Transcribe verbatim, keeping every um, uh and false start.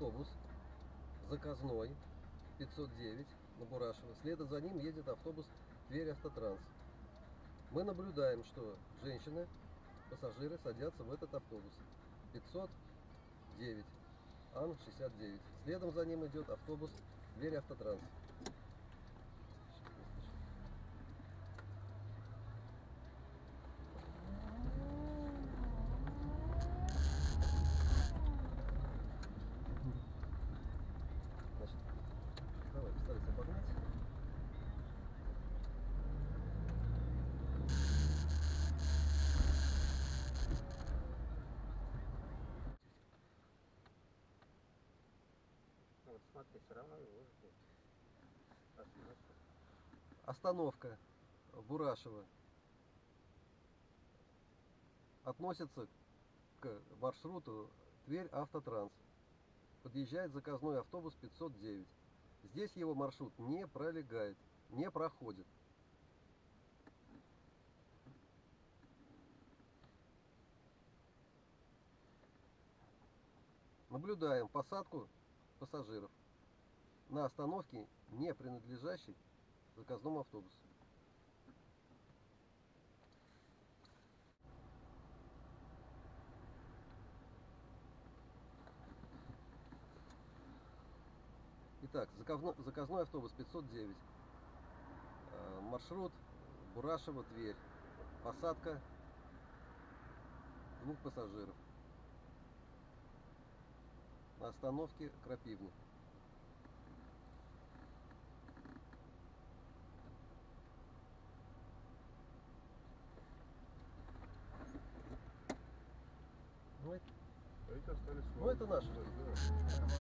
автобус заказной пятьсот девять на Бурашева. Следом за ним едет автобус Тверь-Автотранс. Мы наблюдаем, что женщины, пассажиры садятся в этот автобус пятьсот девять, Ан шестьдесят девять. Следом за ним идет автобус Тверь-Автотранс. Значит, давай постарайся обогнать. Вот смотри, все равно его ждет. Остановка Бурашева относится к маршруту Тверь-Автотранс. Подъезжает заказной автобус пятьсот девять. Здесь его маршрут не пролегает, не проходит. Наблюдаем посадку пассажиров на остановке, не принадлежащей заказному автобусу. Итак, заказной автобус пятьсот девять. Маршрут Бурашева-Тверь. Посадка двух пассажиров на остановке Крапивный. Ну, это, Эти остались. ну, это наши.